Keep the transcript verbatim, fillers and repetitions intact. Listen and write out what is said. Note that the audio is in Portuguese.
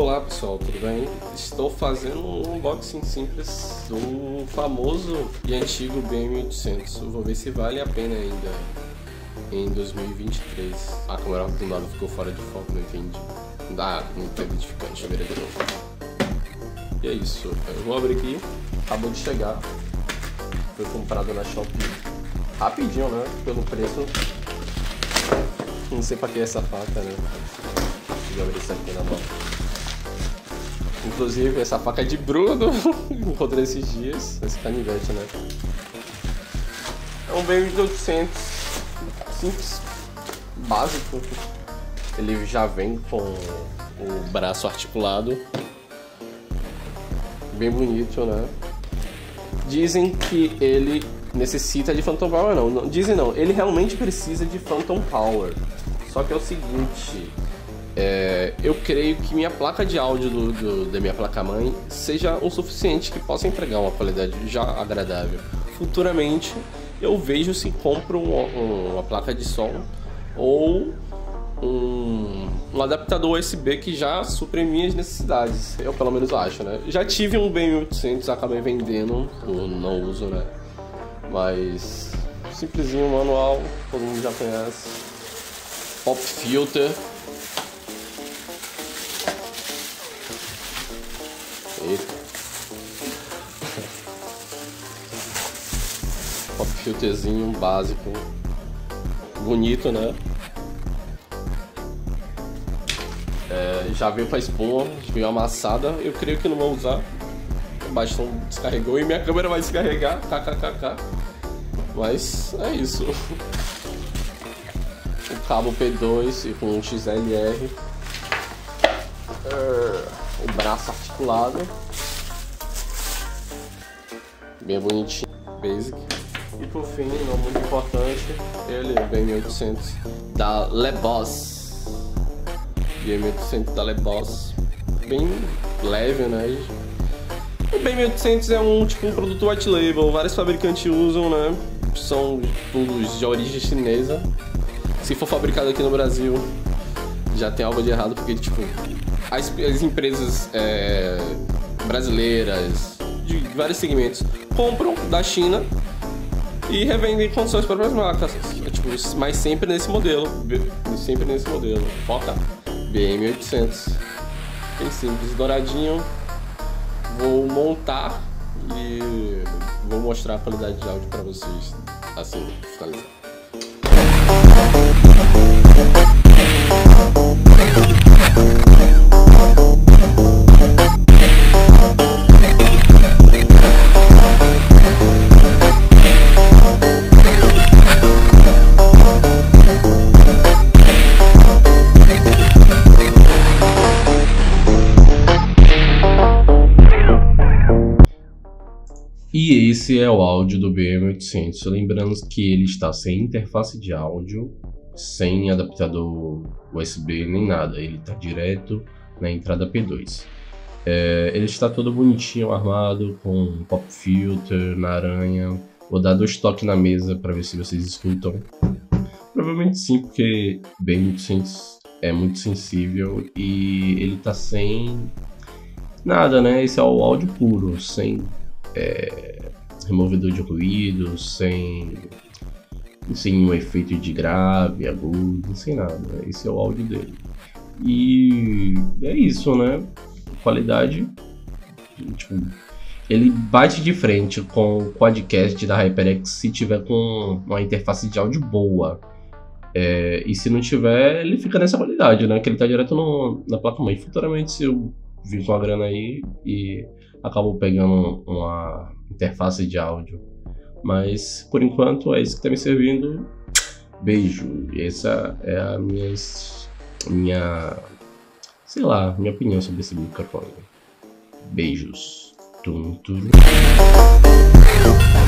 Olá pessoal, tudo bem? Estou fazendo um unboxing simples do famoso e antigo B M oitocentos. Eu vou ver se vale a pena ainda em dois mil e vinte e três. A câmera do lado ficou fora de foco, não entendi. Ah, não tem identificante, deixa eu ver de novo. E é isso, eu vou abrir aqui, acabou de chegar. Foi comprado na Shopee. Rapidinho, né? Pelo preço. Não sei pra que essa faca, né? Deixa eu abrir isso aqui na mão. Inclusive, essa faca é de Bruno. Encontrei esses dias. Esse canivete, né? É um B M oitocentos simples, básico. Ele já vem com o braço articulado. Bem bonito, né? Dizem que ele necessita de Phantom Power, não. não. Dizem não, ele realmente precisa de Phantom Power. Só que é o seguinte, é, eu creio que minha placa de áudio do, do, da minha placa-mãe seja o suficiente que possa entregar uma qualidade já agradável. Futuramente, eu vejo se compro um, uma placa de som ou um, um adaptador U S B que já supre minhas necessidades. Eu pelo menos acho, né? Já tive um B M oitocentos, acabei vendendo, eu não uso, né? Mas simplesinho, manual, todo mundo já conhece. Pop filter. Eita. Pop filterzinho básico. Bonito, né? É, já veio com a espuma, veio amassada. Eu creio que não vou usar. O bastão descarregou e minha câmera vai descarregar. Kkkk. Mas é isso. O cabo P dois com um X L R. Uh, o braço articulado. Bem bonitinho. Basic. E por fim, não muito importante, ele, o B M oitocentos da LeBoss. B M oitocentos da LeBoss. Bem leve, né? O B M oitocentos é um tipo um produto white label. Vários fabricantes usam, né? São todos de origem chinesa. Se for fabricado aqui no Brasil, já tem algo de errado, porque tipo, as, as empresas é, brasileiras de vários segmentos compram da China e revendem com suas próprias marcas, tipo, mas sempre nesse modelo, sempre nesse modelo. Foca B M oitocentos, bem simples, douradinho. Vou montar e vou mostrar a qualidade de áudio para vocês assim, finalizar. E esse é o áudio do B M oitocentos, lembrando que ele está sem interface de áudio, sem adaptador U S B nem nada, ele está direto na entrada P dois. É, ele está todo bonitinho armado, com pop filter na aranha. Vou dar dois toques na mesa para ver se vocês escutam. Provavelmente sim, porque B M oitocentos é muito sensível e ele está sem nada, né? Esse é o áudio puro, sem É, removedor de ruído, sem, sem um efeito de grave, agudo, sem nada. Esse é o áudio dele. E é isso, né? Qualidade, tipo, ele bate de frente com o quadcast da HyperX se tiver com uma interface de áudio boa. É, e se não tiver, ele fica nessa qualidade, né? Que ele tá direto no, na placa-mãe. Futuramente, se eu vir com a grana aí e acabo pegando uma interface de áudio. Mas, por enquanto, é isso que tá me servindo. Beijo. E essa é a minha, minha sei lá, minha opinião sobre esse microfone. Beijos. Tum, tum.